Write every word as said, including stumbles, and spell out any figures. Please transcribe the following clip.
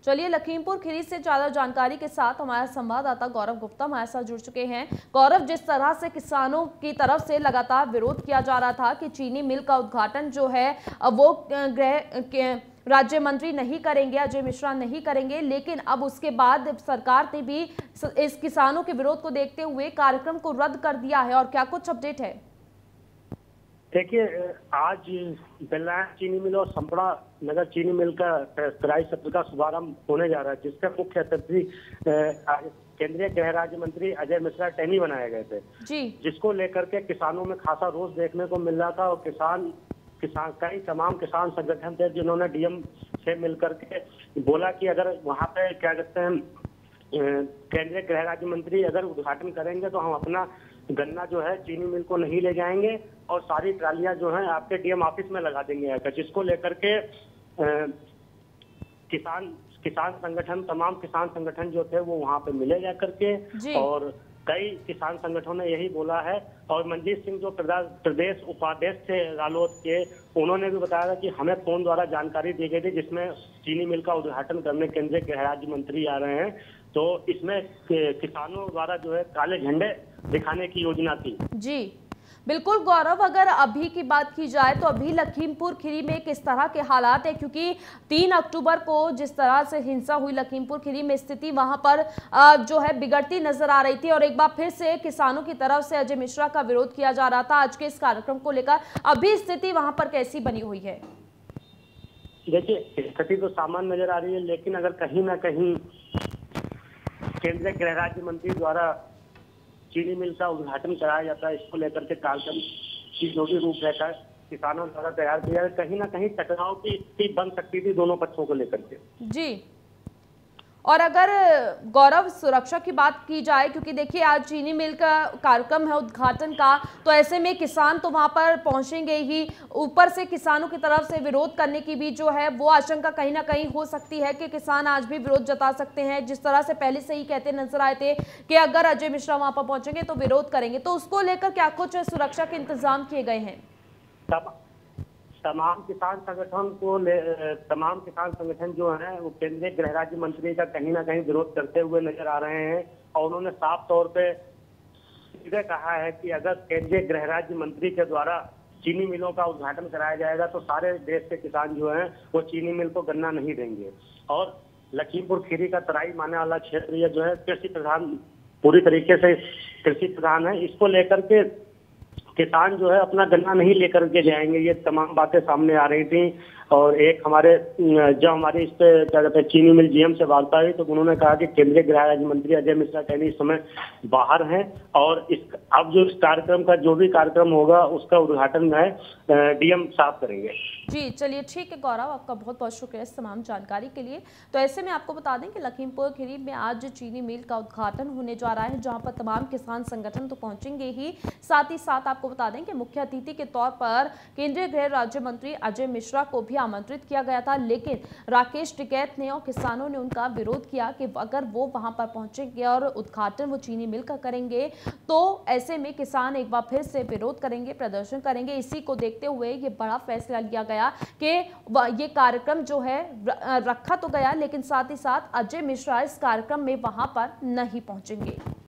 चलिए, लखीमपुर खीरी से ज्यादा जानकारी के साथ हमारे संवाददाता गौरव गुप्ता हमारे साथ जुड़ चुके हैं। गौरव, जिस तरह से किसानों की तरफ से लगातार विरोध किया जा रहा था कि चीनी मिल का उद्घाटन जो है वो गृह राज्य मंत्री नहीं करेंगे, अजय मिश्रा नहीं करेंगे, लेकिन अब उसके बाद सरकार ने भी इस किसानों के विरोध को देखते हुए कार्यक्रम को रद्द कर दिया है, और क्या कुछ अपडेट है? देखिए, आज बेल्लायन चीनी मिल और संपड़ा नगर चीनी मिल का तराई सत्र का शुभारंभ होने जा रहा है, जिसका मुख्य अतिथि केंद्रीय गृह राज्य मंत्री अजय मिश्रा टहनी बनाए गए थे जी, जिसको लेकर के किसानों में खासा रोष देखने को मिल रहा था। और किसान किसान कई तमाम किसान संगठन थे जिन्होंने डीएम से मिलकर के बोला कि अगर वहाँ पे क्या कहते हैं केंद्रीय गृह राज्य मंत्री अगर उद्घाटन करेंगे तो हम अपना गन्ना जो है चीनी मिल को नहीं ले जाएंगे और सारी ट्रालियां जो हैं आपके डीएम ऑफिस में लगा देंगे आकर, जिसको लेकर के आ, किसान किसान संगठन तमाम किसान संगठन जो थे वो वहां पे मिले जाकर के, और कई किसान संगठनों ने यही बोला है। और मंजीत सिंह जो प्रदेश उपाध्यक्ष थे रालोद के, उन्होंने भी बताया कि हमें फोन द्वारा जानकारी दी गई थी जिसमें चीनी मिल का उद्घाटन करने केंद्रीय गृह राज्य मंत्री आ रहे हैं, तो इसमें किसानों द्वारा जो है काले झंडे दिखाने की योजना थी। जी बिल्कुल गौरव, अगर अभी की बात की जाए तो अभी लखीमपुर खीरी में किस तरह के हालात है, क्योंकि तीन अक्टूबर को जिस तरह से हिंसा हुई लखीमपुर खीरी में, स्थिति वहां पर जो है बिगड़ती नजर आ रही थी, और एक बार फिर से किसानों की तरफ से अजय मिश्रा का विरोध किया जा रहा था आज के इस कार्यक्रम को लेकर। अभी स्थिति वहां पर कैसी बनी हुई है? देखिए, स्थिति तो सामान्य नजर आ रही है, लेकिन अगर कहीं ना कहीं केंद्रीय गृह राज्य मंत्री द्वारा चीनी मिल का उद्घाटन कराया जाता है, इसको लेकर के कार्यक्रम की जो भी रूपरेखा किसानों द्वारा तैयार किया, कहीं ना कहीं टकराव की स्थिति बन सकती थी दोनों पक्षों को लेकर के। जी, और अगर गौरव सुरक्षा की बात की जाए, क्योंकि देखिए आज चीनी मिल का कार्यक्रम है उद्घाटन का, तो ऐसे में किसान तो वहां पर पहुंचेंगे ही, ऊपर से किसानों की तरफ से विरोध करने की भी जो है वो आशंका कहीं ना कहीं हो सकती है कि किसान आज भी विरोध जता सकते हैं, जिस तरह से पहले से ही कहते नजर आए थे कि अगर अजय मिश्रा वहां पर पहुंचेंगे तो विरोध करेंगे, तो उसको लेकर क्या कुछ सुरक्षा के इंतजाम किए गए हैं? तमाम किसान संगठन को ले, तमाम किसान संगठन जो हैं वो केंद्रीय गृह राज्य मंत्री का कहीं ना कहीं विरोध करते हुए नजर आ रहे हैं, और उन्होंने साफ तौर पे सीधे कहा है कि अगर केंद्रीय गृह राज्य मंत्री के द्वारा चीनी मिलों का उद्घाटन कराया जाएगा तो सारे देश के किसान जो हैं वो चीनी मिल को गन्ना नहीं देंगे। और लखीमपुर खीरी का तराई माने वाला क्षेत्र ये जो है कृषि प्रधान, पूरी तरीके से कृषि प्रधान है, इसको लेकर के किसान जो है अपना गन्ना नहीं लेकर के जाएंगे, ये तमाम बातें सामने आ रही थी। और एक हमारे जब हमारे इस पे क्या कहते हैं चीनी मिल जीएम से वार्ता हुई तो उन्होंने कहा कि केंद्रीय गृह राज्य मंत्री अजय मिश्रा टहनी इस समय बाहर हैं, और इस अब जो इस कार्यक्रम का जो भी कार्यक्रम होगा उसका उद्घाटन है डीएम साहब करेंगे। जी चलिए, ठीक है गौरव, आपका बहुत बहुत शुक्रिया इस तमाम जानकारी के लिए। तो ऐसे में आपको बता दें कि लखीमपुर खीरी में आज चीनी मिल का उद्घाटन होने जा रहा है, जहां पर तमाम किसान संगठन तो पहुंचेंगे ही, साथ ही साथ आपको बता दें कि मुख्य अतिथि के तौर पर केंद्रीय गृह राज्य मंत्री अजय मिश्रा को भी आमंत्रित किया गया था, लेकिन राकेश टिकैत ने और किसानों ने उनका विरोध किया कि अगर वो वहां पर पहुंचेंगे और उद्घाटन वो चीनी मिल का करेंगे तो ऐसे में किसान एक बार फिर से विरोध करेंगे, प्रदर्शन करेंगे। इसी को देखते हुए ये बड़ा फैसला लिया गया कि ये कार्यक्रम जो है रखा तो गया, लेकिन साथ ही साथ अजय मिश्रा इस कार्यक्रम में वहां पर नहीं पहुंचेंगे।